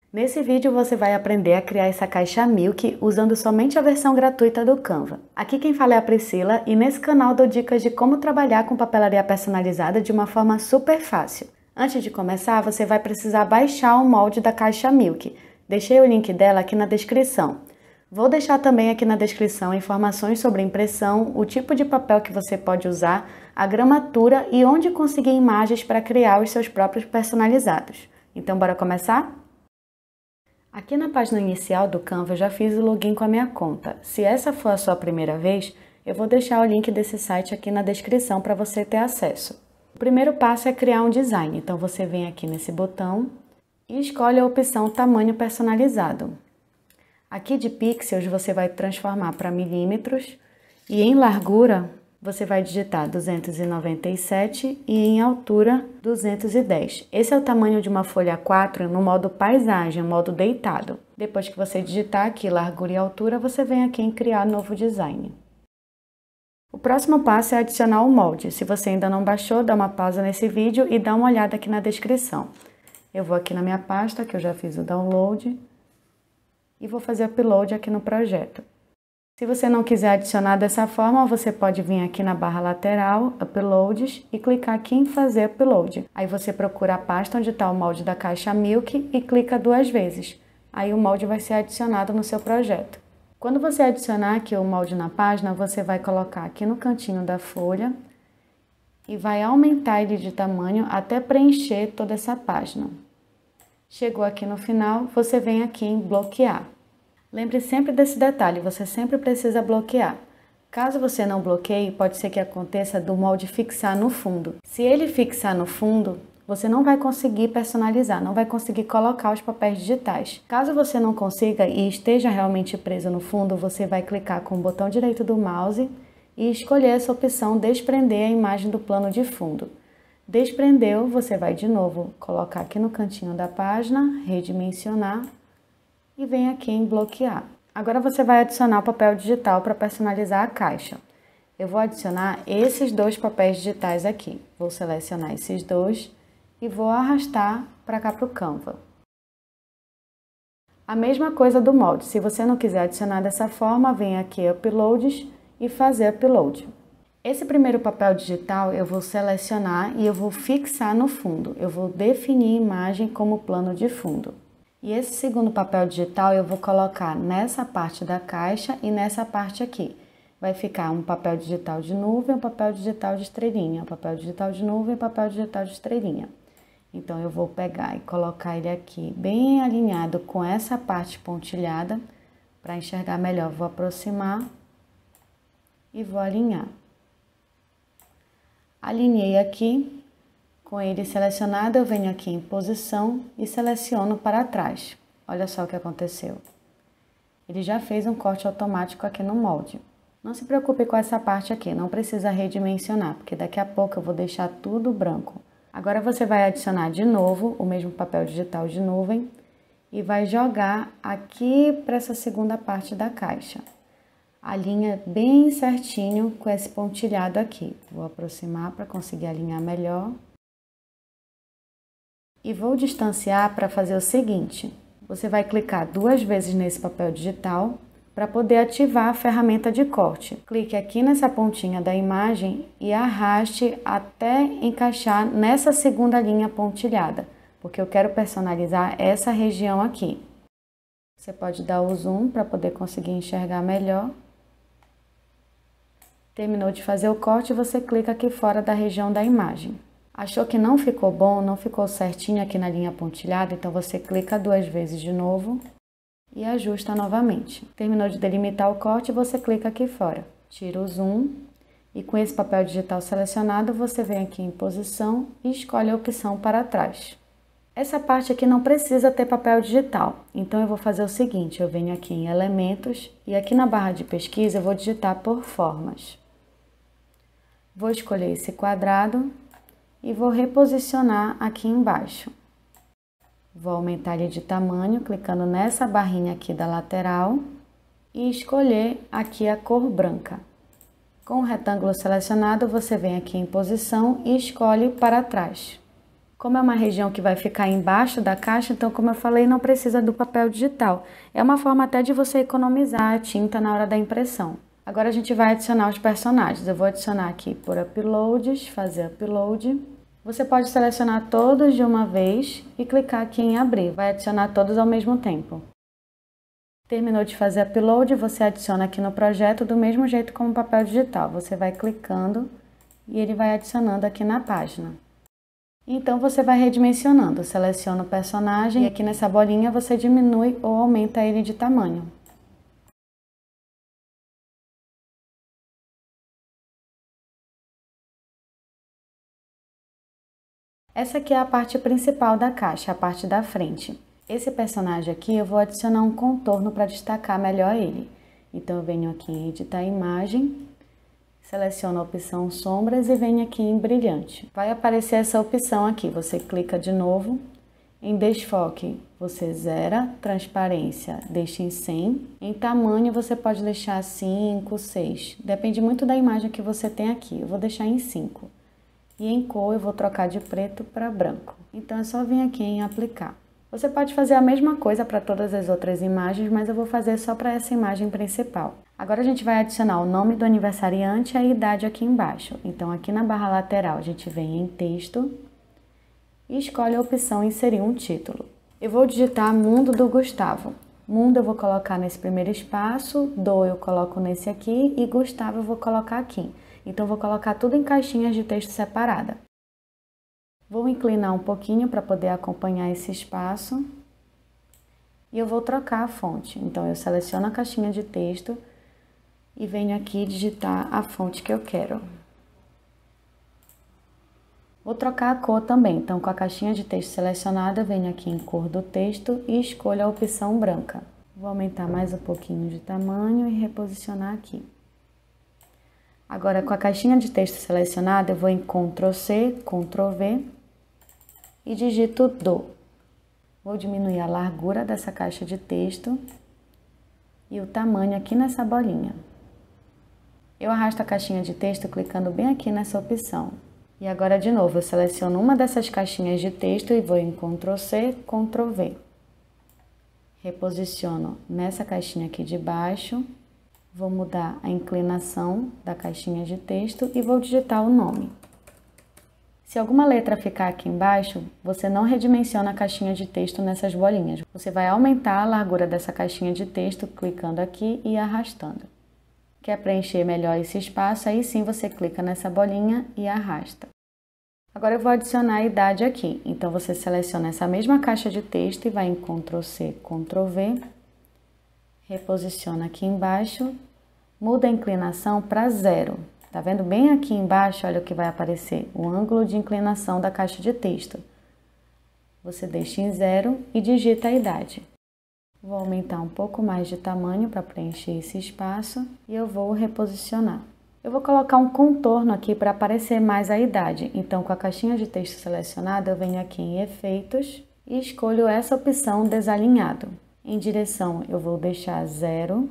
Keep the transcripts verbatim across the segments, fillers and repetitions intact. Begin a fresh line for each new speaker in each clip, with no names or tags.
Nesse vídeo você vai aprender a criar essa caixa Milk usando somente a versão gratuita do Canva. Aqui quem fala é a Priscila e nesse canal dou dicas de como trabalhar com papelaria personalizada de uma forma super fácil. Antes de começar, você vai precisar baixar o molde da caixa Milk. Deixei o link dela aqui na descrição. Vou deixar também aqui na descrição informações sobre impressão, o tipo de papel que você pode usar, a gramatura e onde conseguir imagens para criar os seus próprios personalizados. Então bora começar? Aqui na página inicial do Canva eu já fiz o login com a minha conta. Se essa for a sua primeira vez, eu vou deixar o link desse site aqui na descrição para você ter acesso. O primeiro passo é criar um design, então você vem aqui nesse botão e escolhe a opção tamanho personalizado. Aqui de pixels você vai transformar para milímetros e em largura você vai digitar duzentos e noventa e sete e em altura duzentos e dez. Esse é o tamanho de uma folha A quatro no modo paisagem, modo deitado. Depois que você digitar aqui largura e altura, você vem aqui em criar novo design. O próximo passo é adicionar o molde. Se você ainda não baixou, dá uma pausa nesse vídeo e dá uma olhada aqui na descrição. Eu vou aqui na minha pasta, que eu já fiz o download, e vou fazer upload aqui no projeto. Se você não quiser adicionar dessa forma, você pode vir aqui na barra lateral, Uploads, e clicar aqui em fazer upload. Aí você procura a pasta onde está o molde da caixa Milk e clica duas vezes. Aí o molde vai ser adicionado no seu projeto. Quando você adicionar aqui o molde na página, você vai colocar aqui no cantinho da folha e vai aumentar ele de tamanho até preencher toda essa página. Chegou aqui no final, você vem aqui em bloquear. Lembre sempre desse detalhe, você sempre precisa bloquear. Caso você não bloqueie, pode ser que aconteça do molde fixar no fundo. Se ele fixar no fundo, você não vai conseguir personalizar, não vai conseguir colocar os papéis digitais. Caso você não consiga e esteja realmente preso no fundo, você vai clicar com o botão direito do mouse e escolher essa opção desprender a imagem do plano de fundo. Desprendeu, você vai de novo colocar aqui no cantinho da página, redimensionar e vem aqui em bloquear. Agora você vai adicionar o papel digital para personalizar a caixa. Eu vou adicionar esses dois papéis digitais aqui. Vou selecionar esses dois e vou arrastar para cá para o Canva. A mesma coisa do molde. Se você não quiser adicionar dessa forma, vem aqui Uploads e fazer Upload. Esse primeiro papel digital eu vou selecionar e eu vou fixar no fundo. Eu vou definir a imagem como plano de fundo. E esse segundo papel digital eu vou colocar nessa parte da caixa e nessa parte aqui. Vai ficar um papel digital de nuvem, um papel digital de estrelinha, um papel digital de nuvem e um papel digital de estrelinha. Então eu vou pegar e colocar ele aqui bem alinhado com essa parte pontilhada. Para enxergar melhor, vou aproximar e vou alinhar. Alinhei aqui. Com ele selecionado, eu venho aqui em posição e seleciono para trás. Olha só o que aconteceu. Ele já fez um corte automático aqui no molde. Não se preocupe com essa parte aqui, não precisa redimensionar, porque daqui a pouco eu vou deixar tudo branco. Agora você vai adicionar de novo o mesmo papel digital de nuvem e vai jogar aqui para essa segunda parte da caixa. Alinha bem certinho com esse pontilhado aqui. Vou aproximar para conseguir alinhar melhor. E vou distanciar para fazer o seguinte, você vai clicar duas vezes nesse papel digital para poder ativar a ferramenta de corte. Clique aqui nessa pontinha da imagem e arraste até encaixar nessa segunda linha pontilhada, porque eu quero personalizar essa região aqui. Você pode dar o zoom para poder conseguir enxergar melhor. Terminou de fazer o corte, você clica aqui fora da região da imagem. Achou que não ficou bom, não ficou certinho aqui na linha pontilhada, então você clica duas vezes de novo e ajusta novamente. Terminou de delimitar o corte, você clica aqui fora. Tira o zoom e com esse papel digital selecionado, você vem aqui em posição e escolhe a opção para trás. Essa parte aqui não precisa ter papel digital, então eu vou fazer o seguinte, eu venho aqui em elementos e aqui na barra de pesquisa eu vou digitar por formas. Vou escolher esse quadrado e vou reposicionar aqui embaixo. Vou aumentar ele de tamanho, clicando nessa barrinha aqui da lateral e escolher aqui a cor branca. Com o retângulo selecionado, você vem aqui em posição e escolhe para trás. Como é uma região que vai ficar embaixo da caixa, então, como eu falei, não precisa do papel digital. É uma forma até de você economizar a tinta na hora da impressão. Agora a gente vai adicionar os personagens. Eu vou adicionar aqui por uploads, fazer upload. Você pode selecionar todos de uma vez e clicar aqui em abrir. Vai adicionar todos ao mesmo tempo. Terminou de fazer upload, você adiciona aqui no projeto do mesmo jeito como papel digital. Você vai clicando e ele vai adicionando aqui na página. Então você vai redimensionando, seleciona o personagem e aqui nessa bolinha você diminui ou aumenta ele de tamanho. Essa aqui é a parte principal da caixa, a parte da frente. Esse personagem aqui eu vou adicionar um contorno para destacar melhor ele. Então eu venho aqui em editar imagem. Seleciono a opção sombras e venho aqui em brilhante. Vai aparecer essa opção aqui, você clica de novo. Em desfoque você zera, transparência deixa em cem. Em tamanho você pode deixar cinco, seis. Depende muito da imagem que você tem aqui, eu vou deixar em cinco. E em cor eu vou trocar de preto para branco. Então é só vir aqui em aplicar. Você pode fazer a mesma coisa para todas as outras imagens, mas eu vou fazer só para essa imagem principal. Agora a gente vai adicionar o nome do aniversariante e a idade aqui embaixo. Então aqui na barra lateral a gente vem em texto e escolhe a opção inserir um título. Eu vou digitar Mundo do Gustavo. Mundo eu vou colocar nesse primeiro espaço, do eu coloco nesse aqui e Gustavo eu vou colocar aqui. Então eu vou colocar tudo em caixinhas de texto separada. Vou inclinar um pouquinho para poder acompanhar esse espaço e eu vou trocar a fonte. Então eu seleciono a caixinha de texto e venho aqui digitar a fonte que eu quero. Vou trocar a cor também, então com a caixinha de texto selecionada, eu venho aqui em cor do texto e escolho a opção branca. Vou aumentar mais um pouquinho de tamanho e reposicionar aqui. Agora com a caixinha de texto selecionada, eu vou em control C, control V e digito do. Vou diminuir a largura dessa caixa de texto e o tamanho aqui nessa bolinha. Eu arrasto a caixinha de texto clicando bem aqui nessa opção. E agora de novo eu seleciono uma dessas caixinhas de texto e vou em control C, control V. Reposiciono nessa caixinha aqui de baixo. Vou mudar a inclinação da caixinha de texto e vou digitar o nome. Se alguma letra ficar aqui embaixo, você não redimensiona a caixinha de texto nessas bolinhas. Você vai aumentar a largura dessa caixinha de texto clicando aqui e arrastando. Quer preencher melhor esse espaço? Aí sim você clica nessa bolinha e arrasta. Agora eu vou adicionar a idade aqui. Então você seleciona essa mesma caixa de texto e vai em control C, control V. Reposiciona aqui embaixo. Muda a inclinação para zero. Tá vendo bem aqui embaixo, olha o que vai aparecer, o ângulo de inclinação da caixa de texto. Você deixa em zero e digita a idade. Vou aumentar um pouco mais de tamanho para preencher esse espaço e eu vou reposicionar. Eu vou colocar um contorno aqui para aparecer mais a idade. Então, com a caixinha de texto selecionada, eu venho aqui em efeitos e escolho essa opção desalinhado. Em direção, eu vou deixar zero,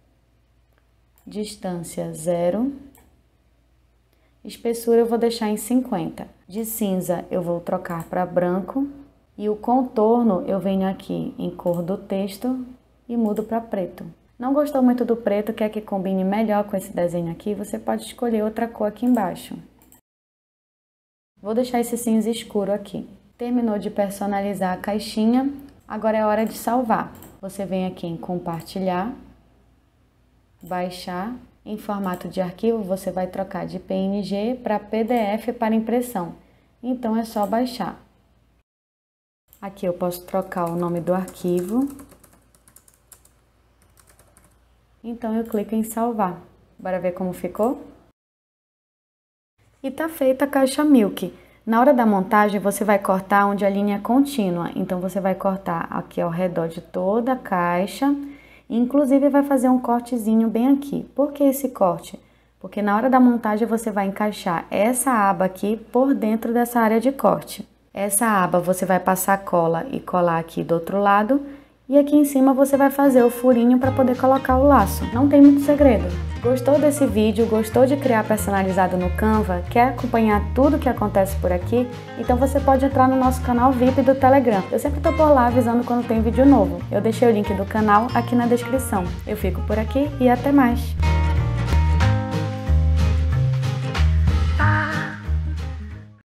distância zero. Espessura eu vou deixar em cinquenta. De cinza eu vou trocar para branco. E o contorno eu venho aqui em cor do texto e mudo para preto. Não gostou muito do preto, quer que combine melhor com esse desenho aqui, você pode escolher outra cor aqui embaixo. Vou deixar esse cinza escuro aqui. Terminou de personalizar a caixinha, agora é hora de salvar. Você vem aqui em compartilhar, baixar. Em formato de arquivo, você vai trocar de P N G para P D F para impressão. Então, é só baixar. Aqui eu posso trocar o nome do arquivo. Então, eu clico em salvar. Bora ver como ficou? E tá feita a caixa Milk. Na hora da montagem, você vai cortar onde a linha é contínua. Então, você vai cortar aqui ao redor de toda a caixa. Inclusive vai fazer um cortezinho bem aqui. Por que esse corte? Porque na hora da montagem você vai encaixar essa aba aqui por dentro dessa área de corte. Essa aba você vai passar cola e colar aqui do outro lado E aqui em cima você vai fazer o furinho para poder colocar o laço. Não tem muito segredo. Gostou desse vídeo? Gostou de criar personalizado no Canva? Quer acompanhar tudo que acontece por aqui? Então você pode entrar no nosso canal V I P do Telegram. Eu sempre tô por lá avisando quando tem vídeo novo. Eu deixei o link do canal aqui na descrição. Eu fico por aqui e até mais!